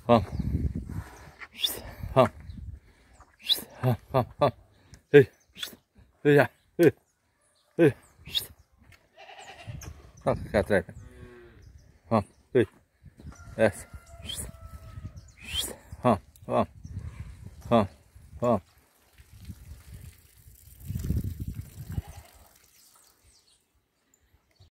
Vamos. Vamos. Vamos. Vamos. Ei. Ei, já. Ei. Ei. Vamos cá atrás. Vamos. Ei. Essa. Vamos. Vamos. Vamos.